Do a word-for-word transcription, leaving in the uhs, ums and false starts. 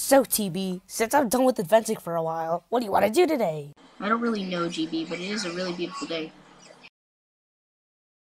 So, T B, since I'm done with inventing for a while, what do you want to do today? I don't really know, G B, but it is a really beautiful day.